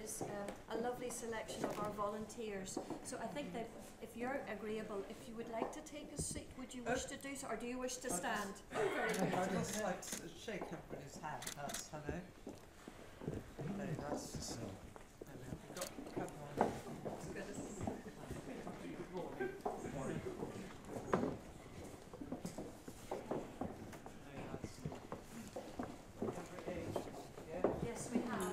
is a lovely selection of our volunteers. So I think that if you're agreeable, if you would like to take a seat, would you wish to do so, or do you wish to stand? Very good. I'd just like to shake everybody's hand. That's hello. Very nice. We've got a couple on. Yes, we have.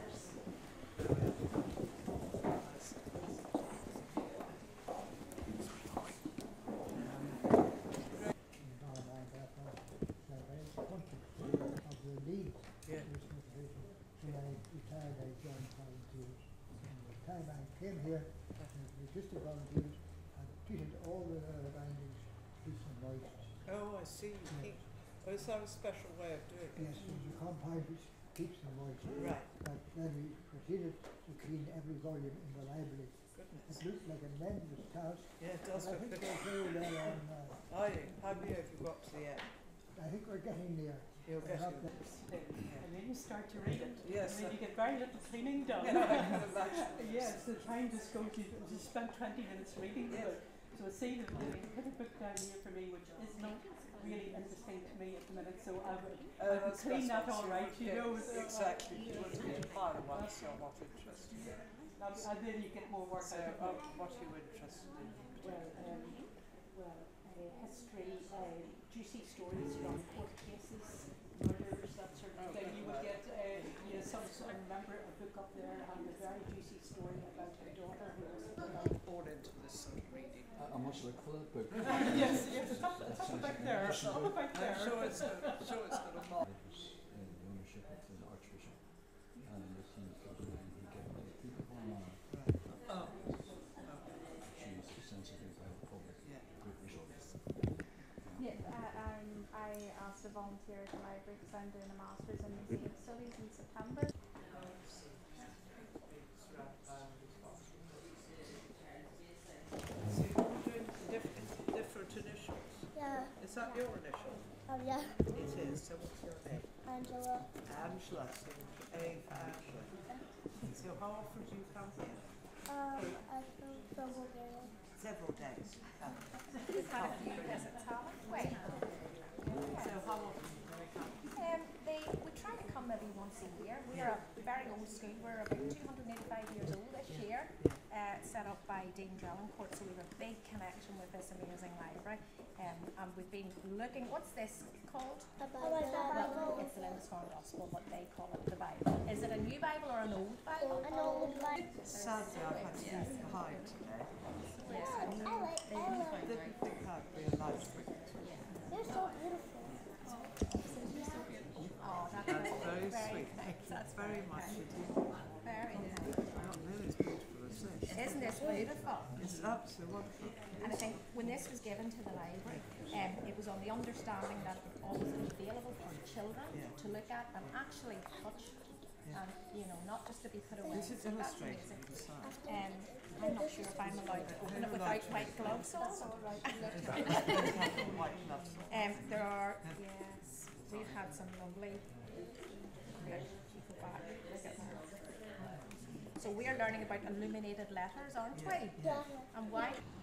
Came here, just a volunteers, and treated all the bindings peace and moist. Oh, I see. Oh, is that a special way of doing it? Yes, there's a compound which keeps them moist. Right. And then we proceeded to clean every volume in the library. Goodness. It looked like a tremendous task. Yeah, it does. I think we're very well on. Are you? How many have you got to the end? I think we're getting there. You're getting there. And then you start to read it. Yes. And then you get very little cleaning done. Yeah, I can imagine. Yes, the time just goes, you spend 20 minutes reading the book. So see, the little book down here for me, which is not really interesting to me at the minute, so I would clean that all right, you know. Exactly. You want to get a pile of ones you're not interested in. And then you get more work out of it. What are you interested in? History, juicy stories from court cases, murders, that sort of thing. You would get, I remember a book up there and a very juicy story about a daughter who was Born into this sort of reading. I must look for that book. yes, it's up back there. It's up back there. I'm sure it's got a mark. It was the ownership of the Archbishop, and he gave me the people for Armagh. Oh. She was sensitive by the public. Yeah. Good results. Yeah, I asked to volunteer at the library because I'm doing a master's in museum studies in September. So you're doing different initials? Yeah. Is that your initial? Oh, yeah. It is. So what's your name? Angela. Angela. So A for Angela. So how often do you come here? I come from Bulgaria. Several days. We've had a few visits, haven't we? So how often do they come? We try to come maybe once a year. We're a very old school. We're about 285 years old this year. Set up by Dean Drelincourt, so we have a big connection with this amazing library. And we've been looking, what's this called? The Bible. It's the Lindisfarne Gospel, what they call it, the Bible. Is it a new Bible or an old Bible? An old Bible. Sadly, I've had to leave behind today. Yes. I like Didn't think I'd be a library. They're so beautiful. Oh, that's Very sweet. Nice. That's very much indeed. Very nice. Not nearly as beautiful as this. Isn't this beautiful? It's absolutely wonderful. And I think when this was given to the library, it was on the understanding that it was always available for children to look at and actually touch, and not just to be put away. Is it So that's illustrated amazing. on the side? I'm not sure if I'm allowed to open it without white gloves on. White gloves. There are, yes, we've had some lovely. Here, you go back, look at that. So we are learning about illuminated letters, aren't we? Yeah. And why?